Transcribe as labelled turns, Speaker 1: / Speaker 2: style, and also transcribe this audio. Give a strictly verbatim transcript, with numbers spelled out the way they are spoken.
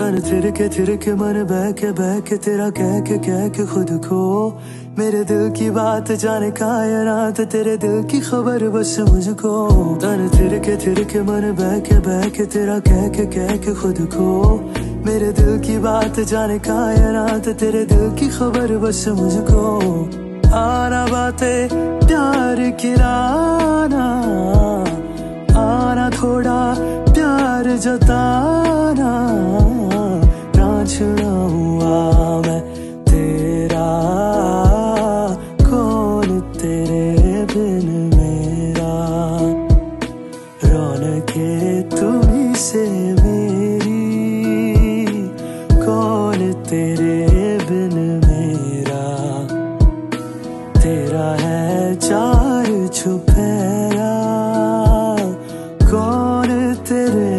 Speaker 1: तन थिर के थिर के मन बह के बह के तेरा कह के कह के खुद को, मेरे दिल की बात जाने कायनात तेरे दिल की खबर बस मुझको। तन थिर के थिर के मन बह के बह के तेरा कह के कह के खुद को, मेरे दिल की बात जाने कायनात तेरे दिल की खबर बस मुझको। आना बातें प्यार की लाना, आना थोड़ा प्यार जताना, ना छुड़ाऊंगा मैं तेरा, कौन तेरे बिन मेरा, रौनके तुम्हीं से मेरी, कौन तेरे बिन मेरा, तेरा है चार चुफेरा, कौन तेरे